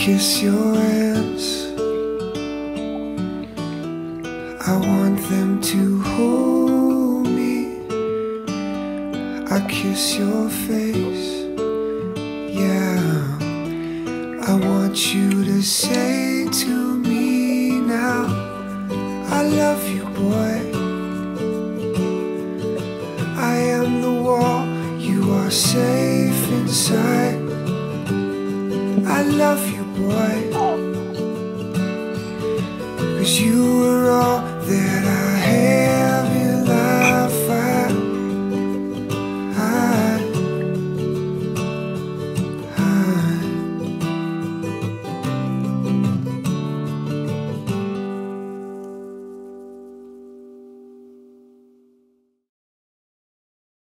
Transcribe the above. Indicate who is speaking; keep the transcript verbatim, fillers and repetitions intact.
Speaker 1: kiss your hands, I want them to hold me. I kiss your face, yeah. I want you to say to me now, I love you, boy. I am the wall, you are safe inside. I love you, boy, 'cause you were